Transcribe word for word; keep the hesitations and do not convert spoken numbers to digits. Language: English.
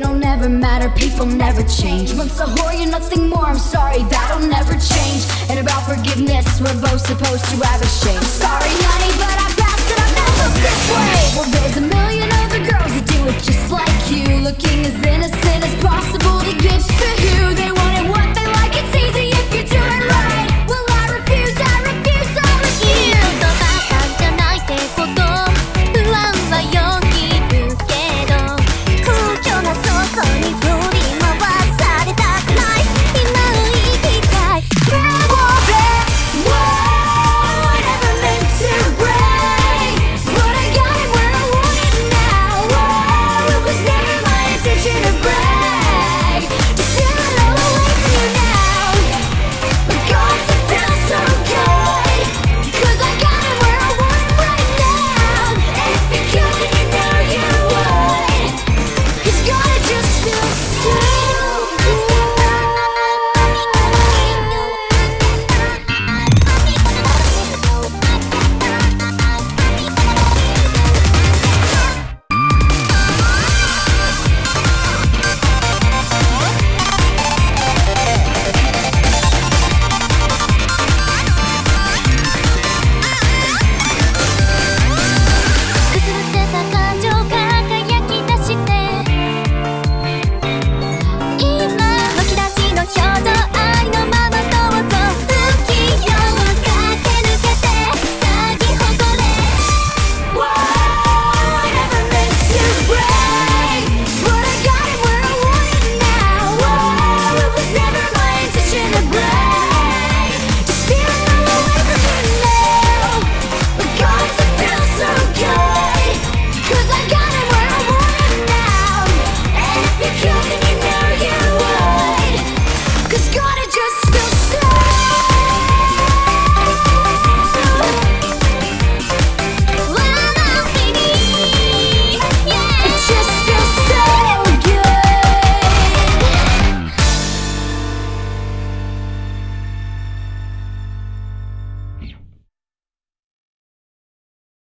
it'll never matter, people never change. Once a whore, you're nothing more, I'm sorry, that'll never change. And about forgiveness, we're both supposed to have a shame. Sorry honey, but I passed it, I'm never this way. Well, there's a million other girls that do it just like you, looking as innocent as possible to give to who they want and what they like. It's easy if you do it right. Well, I refuse, I refuse, I refuse. 言葉じゃないってこと不安はよぎるけど空虚な想像に振り回されたくない今生きたい Never meant to break, but I got it where I want it now. Whoa, it was never my intention to break. Just